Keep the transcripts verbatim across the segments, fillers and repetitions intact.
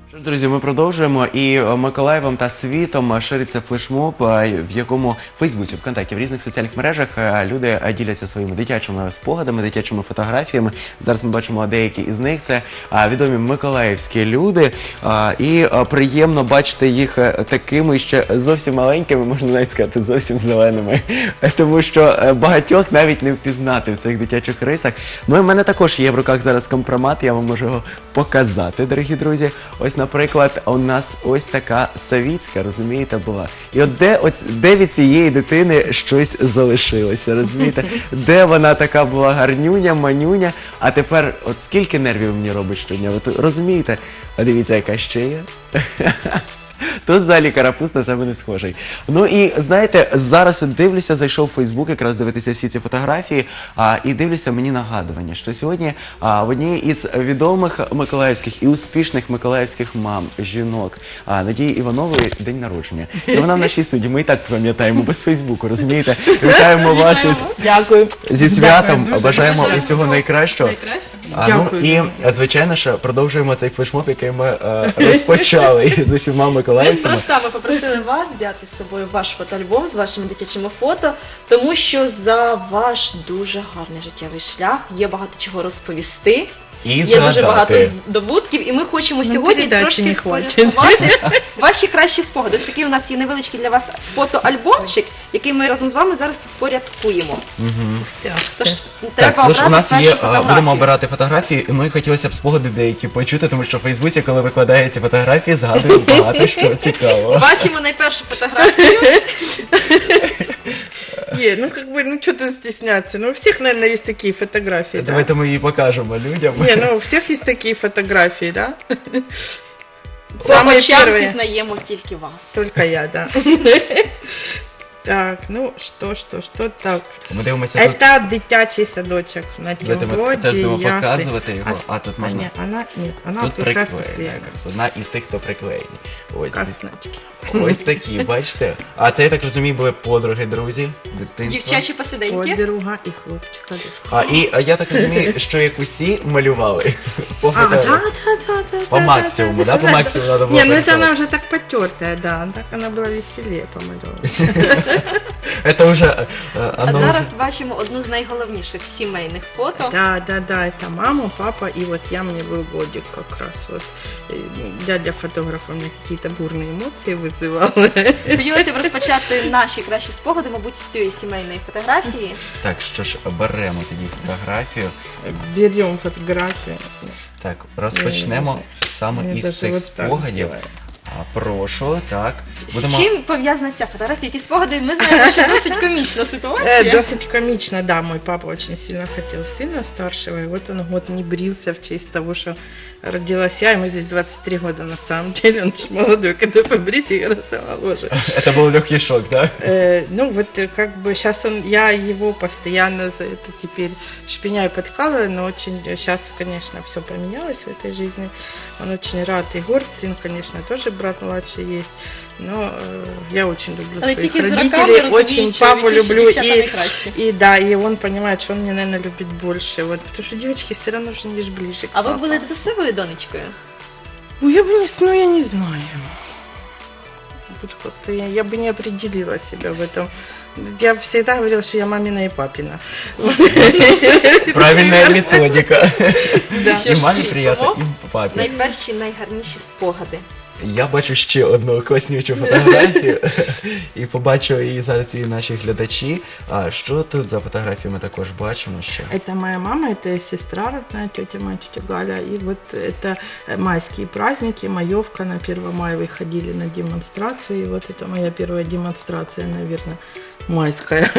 Що ж, друзі, ми продовжуємо, і Миколаєвом та світом шириться флешмоб, в якому в Фейсбуці, ВКонтакті, в різних соціальних мережах люди діляться своїми дитячими спогадами, дитячими фотографіями. Зараз ми бачимо деякі із них. Це відомі миколаївські люди, і приємно бачити їх такими ще зовсім маленькими, можна навіть сказати, зовсім зеленими, тому що багатьох навіть не впізнати в цих дитячих рисах. Ну і в мене також є в руках зараз компромат, я вам можу його показати, дорогі друзі. Ось, наприклад, у нас ось така Савіцька, розумієте, була. І от де, от, де від цієї дитини щось залишилося, розумієте? Де вона така була гарнюня, манюня, а тепер от скільки нервів мені робить щодня, от розумієте? А дивіться, яка ще є. Тут взагалі карапуз на себе не схожий. Ну і, знаєте, зараз от дивлюся, зайшов у Фейсбук, якраз дивитися всі ці фотографії, а, і дивлюся мені нагадування, що сьогодні а, в одній із відомих миколаївських і успішних миколаївських мам, жінок, а, Надії Іванової день народження. І вона в нашій студії, ми і так пам'ятаємо, без Фейсбуку, розумієте? Вітаємо вас із, Дякую. зі святом, Дякую, бажаємо бажаю усього найкращого. А, ну, і, звичайно ж, продовжуємо цей флешмоб, який ми а, розпочали з усіма миколаївцями. Неспроста ми попросили вас взяти з собою ваш фотоальбом з вашими дитячими фото, тому що за ваш дуже гарний життєвий шлях є багато чого розповісти. І є згадати. дуже багато здобутків, і ми хочемо Ну, сьогодні передачі трошки не хватить. впорядкувати ваші кращі спогади. Ось такий у нас є невеличкий для вас фотоальбомчик, який ми разом з вами зараз впорядкуємо. Так, Тож Так, треба тож у обрати нас першу є, а, фотографію. будемо обирати фотографії, ну і хотілося б спогади деякі почути, тому що в Фейсбуці, коли викладає ці фотографії, згадують багато що цікавого. Бачимо найпершу фотографію. Не, ну как бы, ну что тут стесняться? Ну у всех, наверное, есть такие фотографии, да? Давайте ми її покажемо людям. Не, ну у всех есть такие фотографии, да? По Самые очам первые. пізнаємо тільки вас. Только я, да. Так, ну что, что, что так. Ми дивимося тут. Это дитячий садочек на Давайте ми Тимгоді. теж будемо показувати його. А, А тут можна. Ні, вона, ні, вона Тут от якраз приклеєна приклеєна. якраз. Одна із тих, хто приклеєні. Ось, Касночки. ось такі, бачите? А це, я так розумію, були подруги, друзі, дитинства. Дівчачі посиденьки. Подруга і хлопчика. А, і а я так розумію, що як усі малювали. По, А, да, фото- да, да, да. по да, максимуму, да? По максимуму надо було Не, ну это нарисовать. она уже так потертая, да. Так она была веселее помалевана. Это уже, э, А оно зараз уже... бачимо одну з найголовніших сімейних фото. Да, да, да, это мама, папа, и вот я, мне был годик как раз. Вот э, дядя фотограф у меня какие-то бурные эмоции вызывал. Хотілося б розпочати наші кращі спогади, мабуть, з цієї сімейної фотографії. Так, що ж, беремо тоді фотографію. Берем фотографию. Так, розпочнемо саме Мне із даже цих вот так спогадів. сделаю. А, прошу, так. З чим пов'язана ця фотографія? Які спогади? Ми знаємо, що досить комічна Э, ситуація. Досить комично, да, мой папа очень сильно хотел сына старшего, и вот он год не брился в честь того, что родилась я, ему здесь двадцать три года на самом деле, он же молодой, когда побрить, гораздо моложе. Это был легкий шок, да? Э, ну вот э, как бы сейчас он, я его постоянно за это теперь шпиняю, подкалываю, но очень сейчас, конечно, все поменялось в этой жизни. Он очень рад и горд, сын, конечно, тоже брат младший есть, но э, я очень люблю Але своих тільки з роками родителей, розуміють, очень що папу найкращі люблю, дівчата и, найкращі. и да, и он понимает, что он меня, наверное, любит больше, вот, потому что девочки все равно же не ближе к А ви папе. були додасивою донечкою? Ну, я бы не, ну, я не знаю. Вот как-то я, я бы не определила себя в этом. Я всегда говорила, что я мамина и папина. Правильная методика. Да. І мамі приємно, і папі. Найперші, найгарніші спогади. Я бачу ще одну класнючу фотографію і побачу її зараз і наші глядачі. А що тут за фотографії ми також бачимо ще? Это моя мама, это сестра родная, тетя моя, тетя Галя. И вот это майские праздники, маевка, на первое мая выходили на демонстрацию. И вот это моя первая демонстрация, наверное, майская.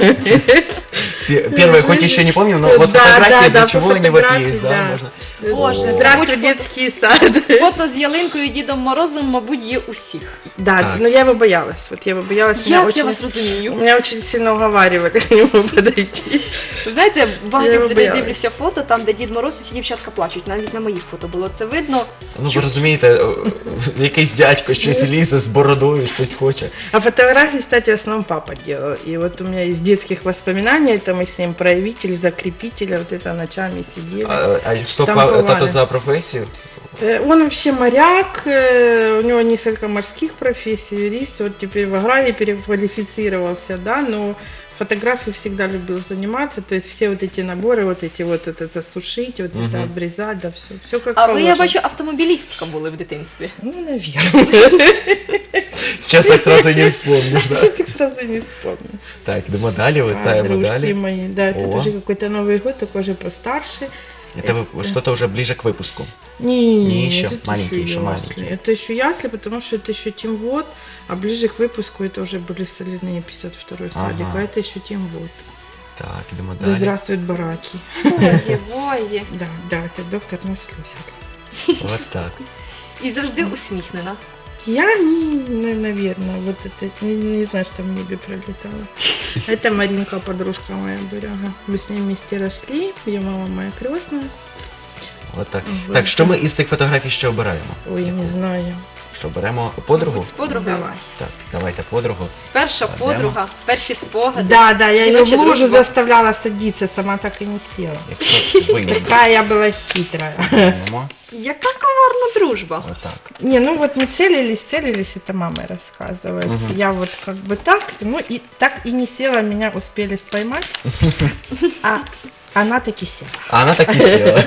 Пе- Первое, хоть еще не помню, но вот Да, фотография да, для да, чего по они вот фотографии, есть, да, да. можно. Боже, Здравствуй, Будь детский сад. Фото з ялинкою і Дідом Морозом, мабуть, є усіх. Да, Так. но я его боялась. Вот я его боялась. Меня Як я очень, вас розумію? меня очень сильно уговаривали к нему подойти. Ви знаєте, Я багатьох його людей боялась. дивлюся фото, там, де Дід Мороз, усі дівчатка плачуть. Навіть на моїх фото було це видно. Ну, ви розумієте, о, якийсь дядько щось лізе з бородою, щось хоче. А фотографии, кстати, в основном папа делал. И вот у меня из детских воспоминаний, это мы с ним проявитель, закрепитель, вот это ночами сидели. А, а що Там па- бували. тато за професію? Э, Он вообще моряк, э, у него несколько морских профессий, юрист, вот теперь в аграрии переквалифицировался, да, но фотографией всегда любил заниматься, то есть все вот эти наборы, вот эти вот, вот это сушить, вот это обрезать, да, все, все как А ви, положено. я бачу, автомобілістка були в дитинстві. Ну, наверное. Сейчас так сразу не вспомнишь, да? Что ты сразу не вспомнишь? Так, идем далее, вы А, ставим дружки далее. мои, да, это О. тоже какой-то Новый год, такой же постарше. Это вы- что-то уже ближе к выпуску. Не, Не еще, это маленькие, еще ясли. маленькие. Это еще ясли, потому что это еще Тимвод, а ближе к выпуску это уже были соляные пятьдесят второй садик, Ага. а это еще Тимвод. Так, идем Да далее. здравствуют бараки. Ой, ой. Да, да, это доктор нас слушает. Вот так. І завжди усміхнена. Я не, наверное, вот это, не, не знаю, что в небе пролетало. Это Маринка, подружка моя Буряга. Мы с ней вместе росли, ее мама моя крестная. Вот так. Вот Так, що так. ми із цих фотографій ще обираємо? Ой, я не знаю. Що, беремо подругу? От з подругою. Давай. Так, давайте подругу. Перша Кладемо. подруга, перші спогади. Да, да, я ее в Жіноча лужу дружба. заставляла садиться, сама так и не села. Якщо виймемо. Такая я была хитрая. Виймемо. Яка коварна дружба. Отак. Не, ну вот мы целились, целились, это мама рассказывает. Я вот как бы так, ну и так и не села, меня успели споймать, а она таки села. А вона так і сіла.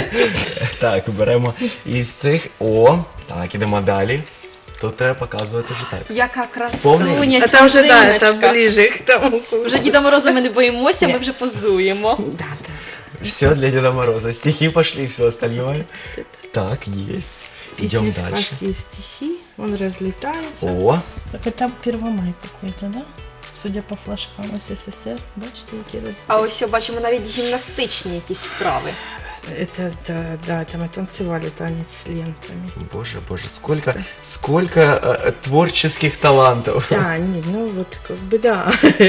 Так, беремо із цих. О, так, ідемо далі. Тут треба показувати вже так. Яка Повний? красуня, Это уже, да, это сніжиночка. ближе к тому. Вже Діда Мороза ми не боїмося, ми Ні. вже позуємо. Да, да. Все для Деда Мороза. Стихи пошли, все остальное. Так, есть. Идем Песни, дальше. сказки и стихи, он разлетается. О, Так это Первомай какой-то, да? Судя по флажкам СССР, бачите, які роз- А ось о, бачимо навіть гімнастичні якісь вправи. Это, да, да, там мы танцевали танец с лентами. боже, боже, сколько, сколько э, творческих талантов. Да, не, ну вот как бы да.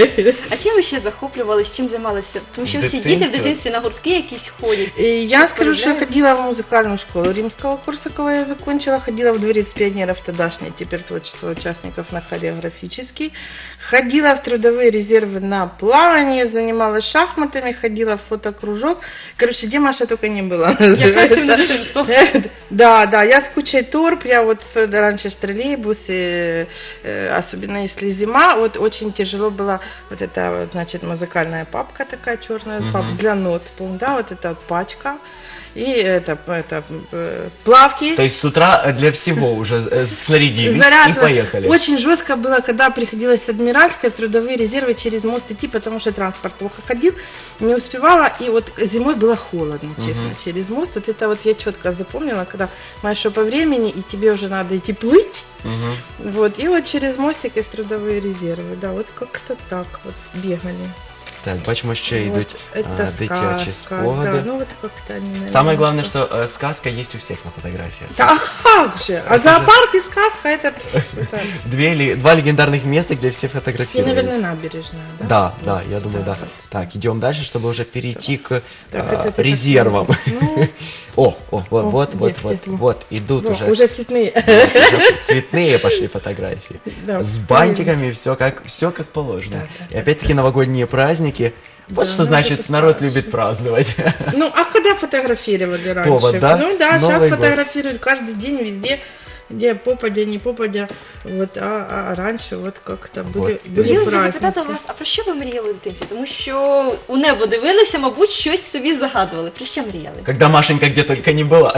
А чим ви ще захоплювалися, чим займалися? Тому що В всі діти в дитинстві? дитинстві на гуртки якісь ходять. И я Сейчас скажу, что я поздравляю. ходила в музыкальную школу Римского Корсакова, я закончила, ходила в дворец пионеров тогдашний, теперь творчество участников на хореографический, ходила в трудовые резервы на плавание, занималась шахматами, ходила в фотокружок. Короче, где Маша только не была. Яке активне дитинство. Да, да, я с кучей торп, я вот с- раньше ж троллейбус, и, э, особенно если зима, вот очень тяжело было вот это, вот, значит, музыкальная папка такая черная, пап- для нот, помню, да, вот эта вот пачка, и это, это э, плавки. То есть с утра для всего уже э, снарядились и Заряжено. поехали. Очень жестко было, когда приходилось с Адмиральской в трудовые резервы через мост идти, потому что транспорт плохо ходил, не успевала, и вот зимой было холодно, честно, через мост. Вот это вот я четко запомнила, когда маешь что по времени, и тебе уже надо идти плыть, Мгм. вот, и вот через мостики в трудовые резервы, да, вот как-то так вот бегали. Так, бачимо, ще Вот, йдуть это а, дитячі сказка, спогади. да, ну вот как-то они, наверное, Самое главное, что э, сказка есть у всех на фотографиях. Да, а как же? А зоопарк и сказка это... это... Две, ли- два легендарных места, где все И, фотографировались. наверное, набережная, да? Да, да, Вот, я думаю, да. вот. Так, идем дальше, чтобы уже перейти к Так, а, это ты так резервам. Ну, О, о, вот, О, вот, где, вот, где, вот, во. вот, идут во, уже, уже цветные. уже цветные пошли фотографии. Да, С бантиками, все как, все как положено. Да, да, И опять-таки новогодние праздники. Вот Да, что надо значит народ постарше. любит праздновать. Ну, а когда фотографировали раньше? Повод, да? Ну да, Новый сейчас год. фотографируют каждый день везде, где попадя, не попадя. Вот, а, а раньше вот как-то были, Вот. были Хотілося праздники. запитати вас, а про що ви мріяли в дитинстві? Тому що у небо дивилися, мабуть, щось собі загадували. Про що мріяли? Когда Машенька где только не была.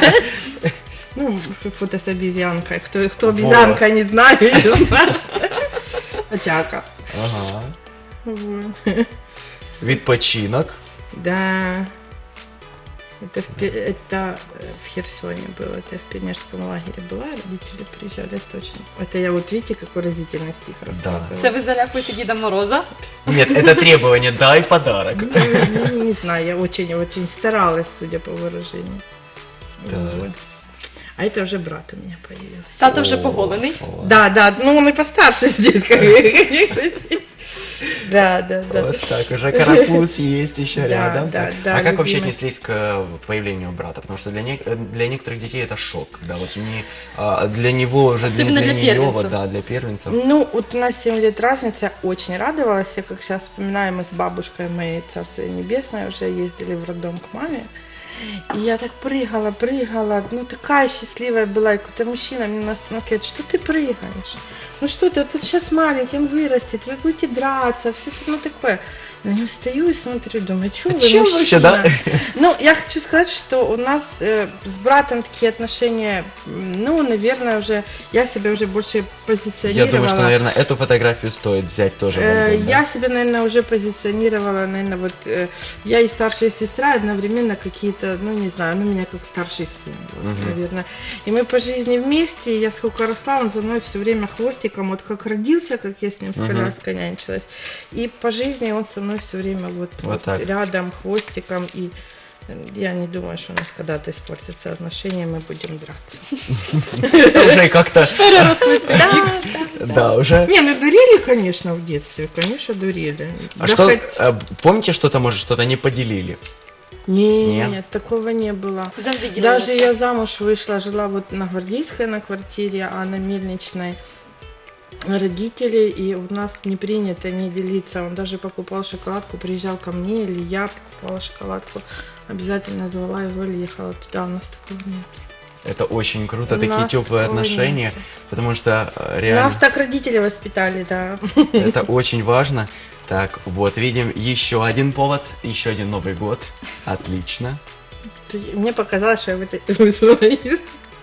Ну, фото с обезьянкой. Кто, кто обезьянка, не знаю. Отяка. Ага. Вот. Відпочинок. Да. Это в, Пе- это э, в Херсоне было, это в пионерском лагере была, родители приезжали точно. Это я вот, видите, какой разительный стих рассказывала. Це ви залякуєте Діда Мороза? Нет, это требование, дай подарок. Ну, ну, не знаю, я очень-очень старалась, судя по выражению. Так. Вот. А это уже брат у меня появился. Тато вже О, поголений. о. Да, да, ну он и постарше здесь. как бы. Да, да, да. Вот так, уже карапуз есть еще Да, рядом. да, Так. да, а как вообще любимый. отнеслись к э, появлению брата? Потому что для, не- э, для некоторых детей это шок, когда вот не, а, для него уже, для, Особенно для, для нее, первенцев. вот, да, для первенцев. Ну, вот у нас семь лет разница, я очень радовалась. Я как сейчас вспоминаю, мы с бабушкой моей, царствие небесное, уже ездили в роддом к маме. И я так прыгала, прыгала, ну такая счастливая была, и какой-то мужчина мне на остановке говорит, что ты прыгаешь? Ну что ты, вот он сейчас маленький, он вырастет, вы будете драться, все ну такое. На него стою и смотрю, думаю, что вы, Чё мужчина? вообще, да? Ну, я хочу сказать, что у нас э, с братом такие отношения, ну, наверное, уже, я себя уже больше позиционировала. Я думаю, что, наверное, эту фотографию стоит взять тоже в Э, альбом, да? Я себя, наверное, уже позиционировала, наверное, вот э, я и старшая сестра одновременно какие-то, ну, не знаю, ну, меня как старший сын, вот, Мгм. наверное. И мы по жизни вместе, я сколько росла, он за мной все время хвостиком, вот как родился, как я с ним с Мгм. коляской нянчилась, и по жизни он со мной все время вот, Вот вот так. рядом, хвостиком, и я не думаю, что у нас когда-то испортятся отношения, мы будем драться. Это уже как-то... Да, Да, уже... не, ну дурили, конечно, в детстве, конечно, дурили. А Да что, хоть- э, помните что-то, может, что-то не поделили? Нет, Нет? такого не было. Завжди ділилися. Даже я замуж вышла, жила вот на Гвардейской на квартире, а на Мельничной родители, и у нас не принято не делиться. Он даже покупал шоколадку, приезжал ко мне, или я покупала шоколадку, обязательно звала его или ехала туда, у нас такого нет. Это очень круто, У такие нас теплые такого отношения, нет. потому что э, реально Нас так родители воспитали, да. это очень важно. Так, вот, видим еще один повод, еще один Новый год. Отлично. Мне показалось, что я в этой высвоилась.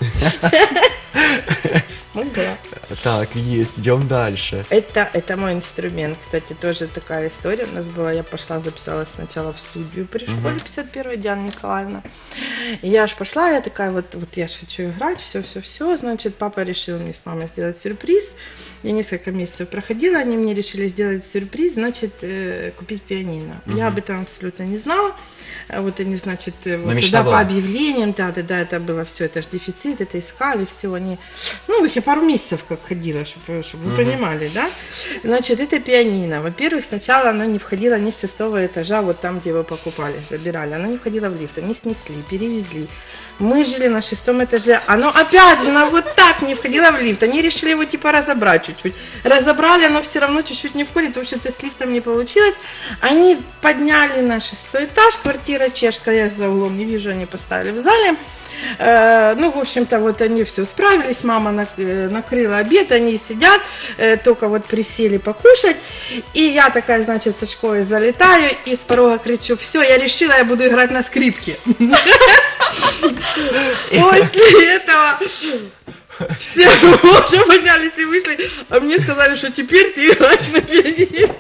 Могла. Так, есть, идем дальше. Это, это мой инструмент, кстати, тоже такая история у нас была. Я пошла, записалась сначала в студию при школе пятьдесят первой, Диана Николаевна. И я аж пошла, я такая, вот, вот я же хочу играть, все-все-все. Значит, папа решил мне с мамой сделать сюрприз. Я несколько месяцев проходила, они мне решили сделать сюрприз, значит, э, купить пианино. Я об этом абсолютно не знала. А Вот они, значит, э, вот мечта туда была. по объявлениям, да, да, да, это было все, это же дефицит, это искали, все они, ну, я пару месяцев как ходила, чтобы, чтобы вы понимали, да. Значит, это пианино. Во-первых, сначала оно не входило ни с шестого этажа, вот там, где его покупали, забирали, оно не входило в лифт, они снесли, перевезли. Мы жили на шестом этаже, оно опять же, оно вот так не входило в лифт, они решили его типа разобрать чуть-чуть. Разобрали, оно все равно чуть-чуть не входит, в общем-то с лифтом не получилось. Они подняли на шестой этаж, квартира чешка, я за углом не вижу, они поставили в зале. Э, ну, в общем-то, вот они все справились, мама нак- э, накрыла обед, они сидят, э, только вот присели покушать. И я такая, значит, со школы залетаю и с порога кричу: все, я решила, я буду играть на скрипке. После этого все уже поднялись и вышли, а мне сказали, что теперь ты играешь на пианино.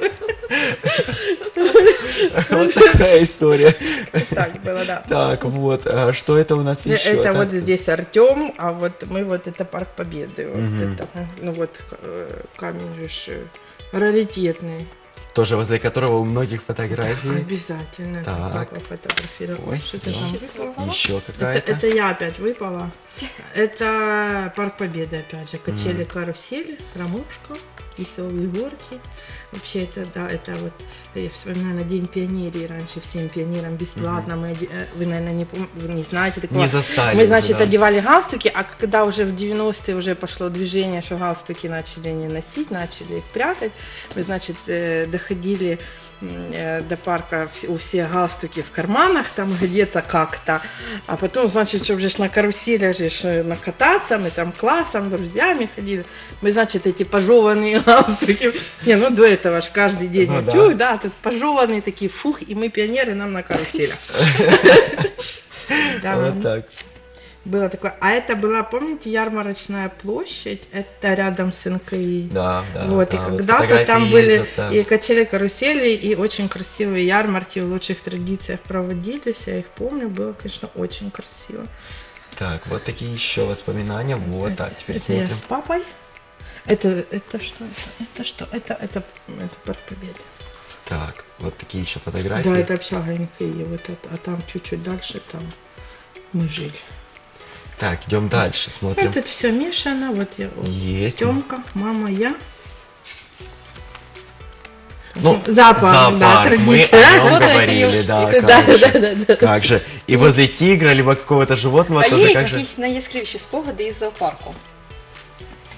Вот такая история. Так было, да. Так, вот, а что это у нас еще? Это Так, вот здесь Артем, а вот мы вот это Парк Победы. Вот это, ну вот э, камень же ж, э, раритетный. Тоже возле которого у многих фотографий. Обязательно. это Так. папа фотографировал. Ой, Что ты да. там выпала? Еще Это, какая-то. это я опять выпала. Это Парк Победы, опять же. Качели, карусели, Ромушка, веселые горки. Вообще это, да, это вот, я вспоминаю, на День пионерии раньше всем пионерам бесплатно. Мы, оде- э, вы, наверное, не, пом- вы не знаете такого. Не застали. Мы, уже, значит, да. одевали галстуки, а когда уже в девяностые уже пошло движение, что галстуки начали не носить, начали их прятать, мы, значит, э, доходили м, э, до парка, вс- у всех галстуки в карманах, там где-то как-то, а потом, значит, чтобы же ж на каруселях же ж, э, накататься, мы там классом, друзьями ходили, мы, значит, эти пожеванные галстуки, не, ну до этого ж каждый день, Ну вот, да. чух, да, тут пожеванные такие, фух, и мы пионеры, нам на каруселях. Да. Вот так. Было такое. А это была, помните, ярмарочная площадь? Это рядом с эн ка и. Да, да. Вот, и да, когда-то фотографии там были есть, вот, да. и качели, карусели, и очень красивые ярмарки в лучших традициях проводились. Я их помню, было, конечно, очень красиво. Так, вот такие еще воспоминания. Вот так, теперь это я смотрим. с папой. Это, это что? Это, это что? Это, это, это Парк Победы. Так, вот такие еще фотографии. Да, это общага эн ка и. Вот это, а там чуть-чуть дальше, там мы жили. Так, идем дальше, смотрим. Тут все мешано. Вот я. вот Есть. Тёмка, мама, я. Ну, Зоопарк, да, мы традиция. о нем Вот говорили, это да, Да, как да, же. да, да. Как же. И возле тигра, либо какого-то животного А тоже, є как же. якісь найяскравіші спогади із зоопарку?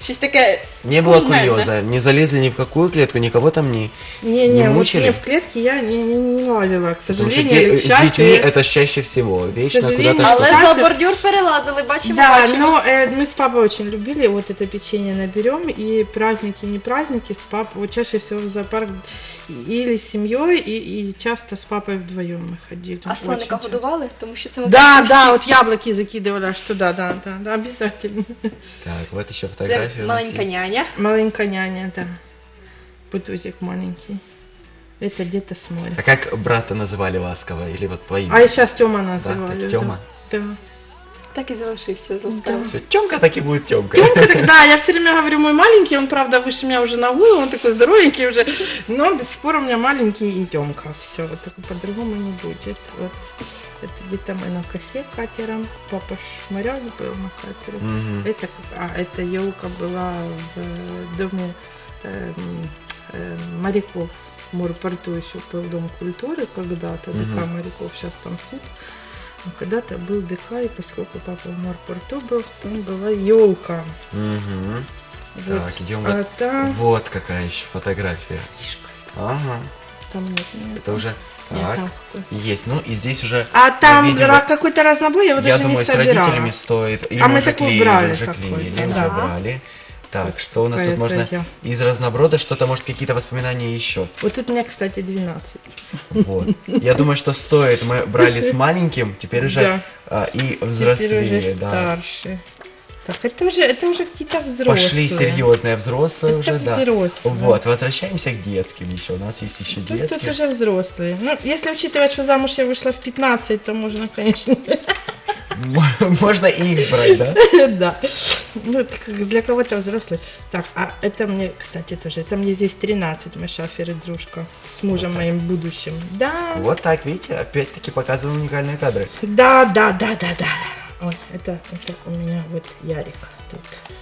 Щось таке Не было кумедне. курьеза, не залезли ни в какую клетку, никого там не, Не, не не, вот мучили. не, в клетке я не, не, не лазила, к Потому что сожалению, де- или к с детьми счастью. это ж чаще всего. Вечно сожалению, куда-то Але что-то. за Кстати- бордюр перелазили, бачимо, Да, бачимо. но э, мы с папой очень любили вот это печенье наберем, и праздники, не праздники, с папой, вот чаще всего в зоопарк или с семьей, и, и часто с папой вдвоем мы ходили. А Очень слоника часто. годували? Тому що це, мабуть, Да, всі- да, вот яблоки закидывали аж туда, да, да, да, обязательно. Так, вот еще Це фотография у нас маленька есть. няня. Маленькая няня, да. Бутузик маленький. Это где-то с моря. А как брата называли ласково? Или вот по имени? А сейчас Тёма называли. так, Тёма? Да. Так і залишився з ласкавим. Все, Тёмка так и будет Тёмка. Тёмка, так, да, я все время говорю, мой маленький, он, правда, выше меня уже на голову, он такой здоровенький уже, но до сих пор у меня маленький и Тёмка. Все, вот так по-другому не будет. Вот. Это где-то мы на косе катером, папа шмаряк был на катере. Мгм. Это, как- а, это елка была в э, доме эм, э, моряков. В морпорту еще был дом культуры когда-то, Мгм. ДК моряков, сейчас там суд. Но когда-то был ДК, и поскольку папа в морпорту был, там была елка. Мгм. Вот. Так, идем А вот. там... Вот какая еще фотография. Ага. там нет, нет, Это уже нет, так. там какой. Есть. Ну и здесь уже. А там видимо, ра- какой-то разнобой, я его я даже думаю, не с собирала. родителями стоит. Или А мы мы уже такой клеили, брали уже какой-то, клеили, уже да. брали. Так, Вот что у нас тут какая-то можно я. из разноброда, что-то, может, какие-то воспоминания еще. Вот тут мне, кстати, двенадцать. Вот. Я думаю, что стоит. Мы брали с маленьким, теперь уже Да. а, и Теперь взрослее, уже да. старше. Так, это уже, это уже какие-то взрослые. Пошли серьезные взрослые Это уже, да. взрослые. Вот, возвращаемся к детским еще. У нас есть еще Тут, тут детские. уже взрослые. Ну, если учитывать, что замуж я вышла в пятнадцать, то можно, конечно, Можно и их брать, да? да. Ну, это как для кого-то взрослый. Так, а это мне, кстати, тоже, это мне здесь тринадцать, мы шафер и дружка с мужем моим будущим. Да, Вот так, видите, опять-таки показываем уникальные кадры. да, да, да, да, да. Ой, это, это у меня вот Ярик тут.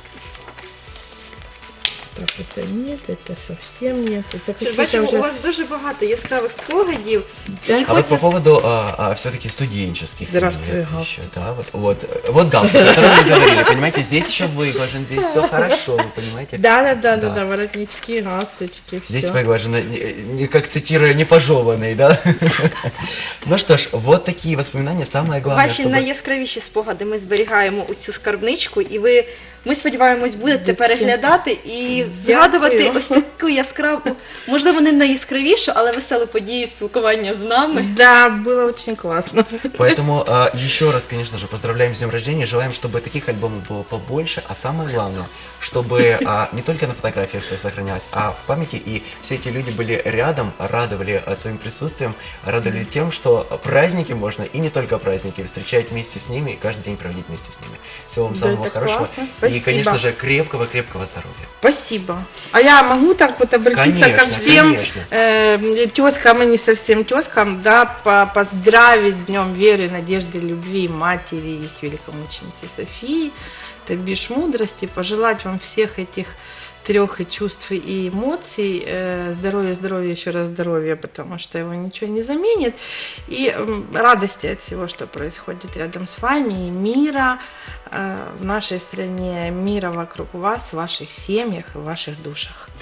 Так, это нет, это совсем нет. Это какие-то Бачимо, уже... у вас дуже багато яскравих спогадів. Да? А вот по поводу а, а, все-таки студенческих Здравствуй, лет галстук. еще, да, вот, вот, вот галстук, о котором мы говорили, понимаете, здесь еще выглажен, здесь все хорошо, вы понимаете? Да, да, да, да, да, воротнички, галстучки, все. Здесь выглажено, не- не- как цитируя, не пожеванный, да? Ну что ж, вот такие воспоминания, самое главное, Ваші чтобы... найяскравіші спогади ми зберігаємо у цю скарбничку, і ви, ми сподіваємось, будете Дітки. переглядати і згадувати Дякую. ось таку яскраву, можливо, не найяскравішу, але веселу подію спілкування з нами. Да, было очень классно. Поэтому а, еще раз, конечно же, поздравляем с днем рождения, желаем, чтобы таких альбомов было побольше, а самое главное, чтобы а, не только на фотографиях все сохранялось, а в памяти, и все эти люди были рядом, радовали а, своим присутствием, радовали тем, что праздники можно, и не только праздники, встречать вместе с ними, и каждый день проводить вместе с ними. Всего вам Да, самого это хорошего, классно, и, спасибо. конечно же, крепкого-крепкого здоровья. Спасибо. А я могу так вот обратиться ко Конечно, всем конечно. э, тезкам и не совсем тезкам, да, по- поздравить с Днем Веры, Надежды, Любви, Матери, их великомученицы Софии, то бишь мудрости, пожелать вам всех этих трех и чувств и эмоций, э, здоровья, здоровья, еще раз здоровья, потому что его ничего не заменит, и м, радости от всего, что происходит рядом с вами, и мира э, в нашей стране, мира вокруг вас, в ваших семьях и в ваших душах.